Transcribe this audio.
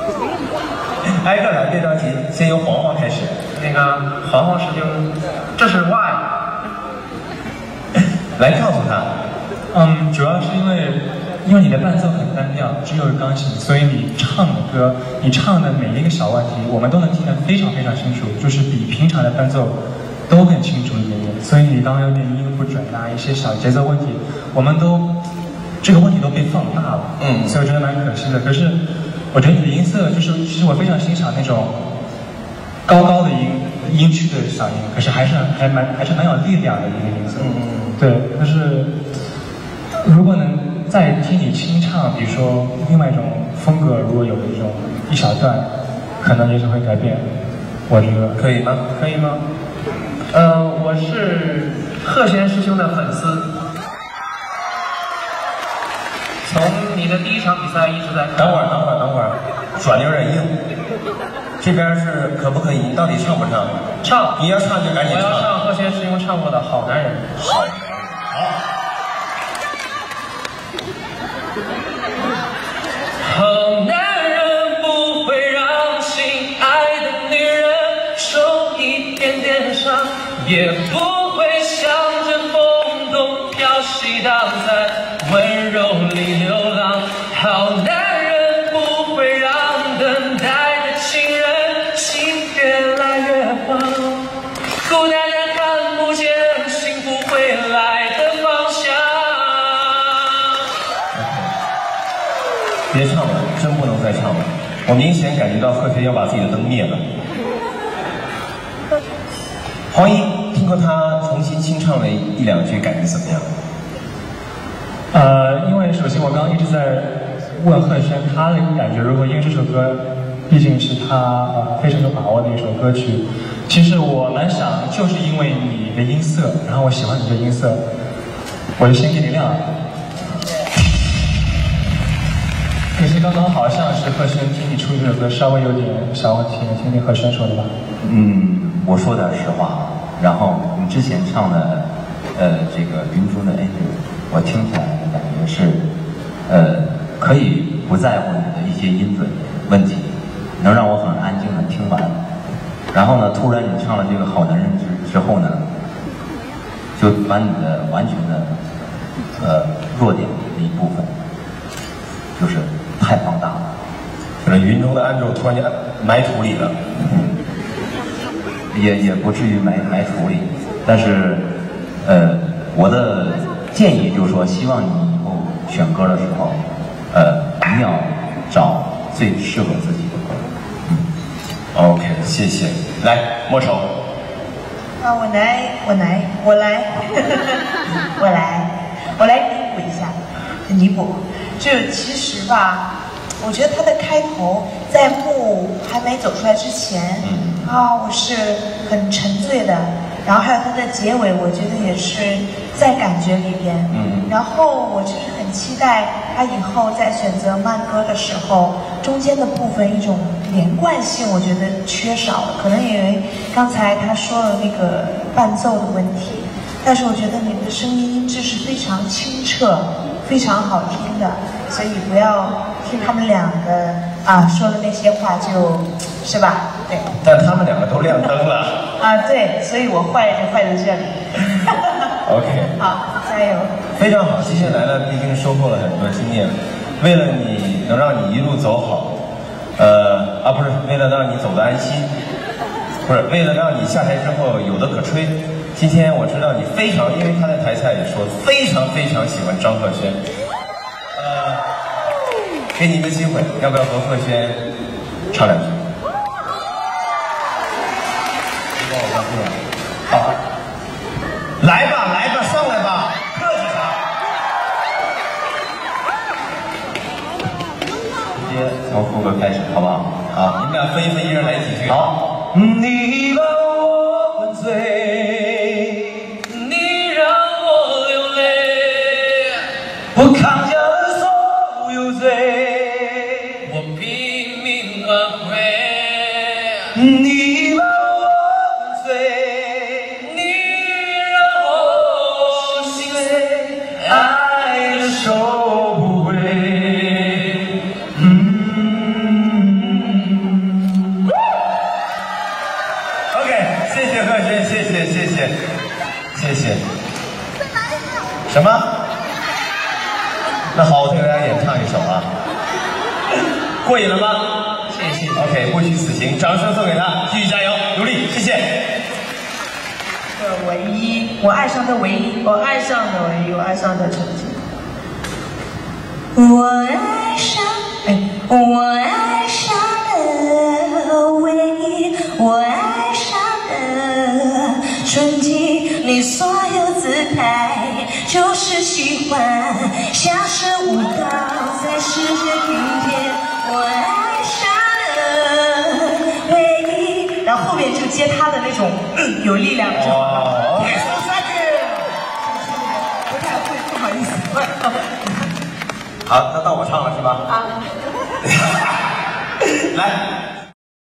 挨个来，别着急，先由黄黄开始。 那个黄黄师兄，这是 why？ 来告诉他。 主要是因为你的伴奏很单调，只有钢琴，所以你唱的歌，你唱的每一个小问题，我们都能听得非常非常清楚，就是比平常的伴奏都更清楚一点点。所以你刚刚有点音不准啊，一些小节奏问题，我们都这个问题都被放大了。所以我觉得蛮可惜的。可是我觉得你的音色就是，其实我非常欣赏那种高高的音区的嗓音，可是还是蛮有力量的一个音色。对，但是如果能再听你清唱，比如说另外一种风格，如果有一种一小段，可能也许会改变。我觉得可以吗？ 可以吗？ 我是贺轩师兄的粉丝，从你的第一场比赛一直在看。 等会儿，转的有点硬。这边是可不可以？你到底唱不唱？ 唱。 你要唱就赶紧唱。 我要唱贺轩师兄唱过的《好男人》。 好。 好男人不会让心爱的女人受一点点伤，也不会向着风动飘息荡，在温柔里流浪。好男人不会让等待的情人心越来越慌，孤单的看不见幸福会来的方向。 别唱了，真不能再唱了。我明显感觉到贺轩要把自己的灯灭了。黄奕，听过他重新清唱了一两句，感觉怎么样？ 因为首先我刚刚一直在问贺轩他的感觉，如果因为这首歌毕竟是他非常有把握的一首歌曲，其实我蛮想就是因为你的音色，然后我喜欢你的音色，我就先给你亮了。可是刚刚好像是贺轩听你出这首歌稍微有点小问题，听听贺轩说的吧。 我说点实话，然后你之前唱的这个云中的 Angel， 我听起来的感觉是可以不在乎你的一些音准问题，能让我很安静的听完。然后呢，突然你唱了这个好男人之后呢，就把你的完全的弱点的一部分，就是太放大了。 就是云中的安住突然间埋土里了。 也不至于埋土里，但是我的建议就是说，希望你以后选歌的时候，一定要找最适合自己的歌。 OK， 谢谢。来，莫愁。 我来弥补。就其实吧，我觉得他的开头在幕还没走出来之前，我是很沉醉的。然后还有他的结尾，我觉得也是在感觉里边。然后我就是很期待他以后在选择慢歌的时候，中间的部分一种连贯性，我觉得缺少了。可能因为刚才他说了那个伴奏的问题，但是我觉得你的声音音质是非常清澈、非常好听的，所以不要听他们两个说的那些话就是吧？对。 但他们两个都亮灯了。 对，所以我坏就坏在这里。 OK。 好，加油。 非常好，今天来了，毕竟收获了很多经验。为了能让你一路走好，不是为了让你走得安心，不是为了让你下台之后有的可吹。今天我知道你非常，因为他在台下也说非常非常喜欢张赫宣，给你一个机会，要不要和赫宣唱两句？帮我关注了。好，来吧，上来吧，客气啥？ 直接从副歌开始，好不好？ 好，你们俩分一分，一人来几句。 好。 你把我灌醉， 你让我流泪， 我扛下了所有罪， 我拼命挽回。 你把我灌醉， 你让我心碎， 爱的收不回。 那好，我再给大家演唱一首啊，过瘾了吗？ 谢谢。 OK， 不虚此行，掌声送给他，继续加油，努力，谢谢。 唯一，我爱上的唯一，我爱上的唯一，我爱上的曾经。我爱上，我爱上了唯一，我爱上了纯净，你所有姿态就是喜欢，像是舞蹈在世界听见。我爱上了唯一，然后后面就接他的那种有力量就好了。不太会，不好意思。 好，那到我唱了是吧？ 啊。 来。